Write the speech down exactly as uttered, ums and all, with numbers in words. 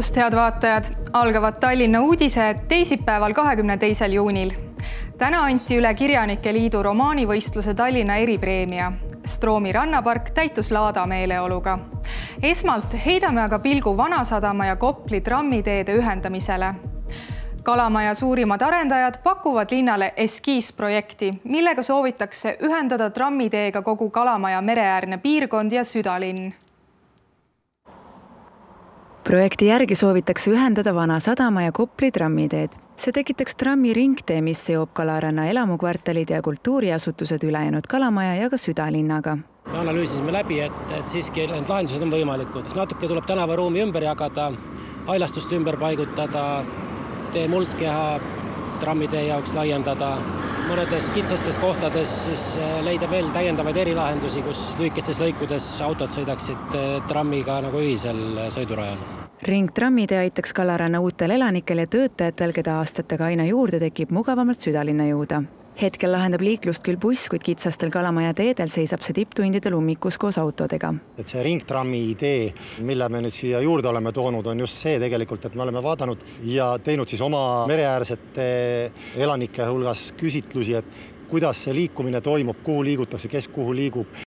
tervitust, head vaatajad! Algavad Tallinna uudised teisipäeval kahekümne teisel juunil. Täna anti üle Kirjanike Liidu romaanivõistluse Tallinna eripreemia. Stroomi rannapark täitus laada meeleoluga. Esmalt heidame aga pilgu Vanasadama ja Kopli trammiteede ühendamisele. Kalamaja suurimad arendajad pakuvad linnale eskiisprojekti, millega soovitakse ühendada trammiteega kogu Kalamaja mereäärne piirkond ja südalinn. Projekti järgi soovitakse ühendada Vanasadama ja Kopli trammiteed. See tekitaks trammi ringtee, mis seob Kalaranna elamukvartalid ja kultuuriasutused ülejäänud Kalamaja ja ka südalinnaga. Me analüüsisime läbi, et, et siiski need lahendused on võimalikud. Natuke tuleb tänavaruumi ümber jagada, ailastust ümber paigutada, tee muldkeha trammidee jaoks laiendada. Mõnedes kitsastes kohtades siis leida veel täiendavaid erilahendusi, kus lühikestes lõikudes autod sõidaksid trammiga nagu ühisel sõidurajal. Ringtrammide aitaks Kalaranna uutel elanikel ja töötajatel, keda aastatega aina juurde tekib, mugavamalt südalinna jõuda. Hetkel lahendab liiklust küll buss, kuid kitsastel Kalamaja teedel seisab see tipptundide lummikus koos autodega. Et see ringtrammi idee, mille me nüüd siia juurde oleme toonud, on just see tegelikult, et me oleme vaadanud ja teinud siis oma mereäärsete elanike hulgas küsitlusi, et kuidas see liikumine toimub, kuhu liigutakse, kes kuhu liigub